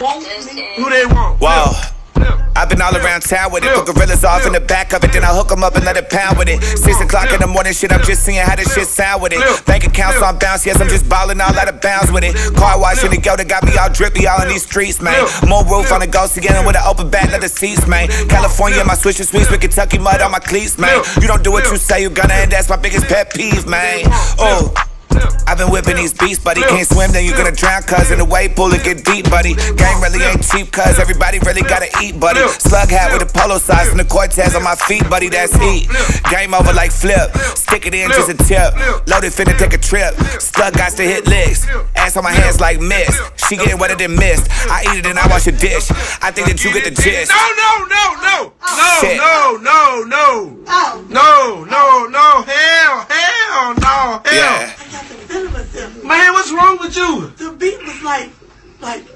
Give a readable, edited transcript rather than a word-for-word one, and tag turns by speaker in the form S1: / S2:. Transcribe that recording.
S1: Who they want?
S2: Wow. I've been all around town with it. Put gorillas off in the back of it, then I hook them up and let it pound with it. 6 o'clock in the morning, shit, I'm just seeing how this shit sound with it. Bank accounts on bounce, yes, I'm just balling all out of bounds with it. Car wash in the go that got me all drippy all in these streets, man. More roof on the ghost again with an open back of the seats, man. California, my switch sweets with Kentucky mud on my cleats, man. You don't do what you say you gonna, and that's my biggest pet peeve, man. Oh. I've been whipping these beasts, buddy. Can't swim, then you gonna drown, cuz in the wave pool it get deep, buddy. Game really ain't cheap, cuz everybody really gotta eat, buddy. Slug hat with a polo size and the Cortez on my feet, buddy, that's heat. Game over like flip, stick it in just a tip. Loaded finna take a trip, Slug got to hit licks. Ass on my hands like mist, she getting wetter than mist. I eat it and I wash a dish, I think that you get the gist.
S1: No, hell no.
S2: Yeah.
S1: Man, what's wrong with you?
S3: The beat was like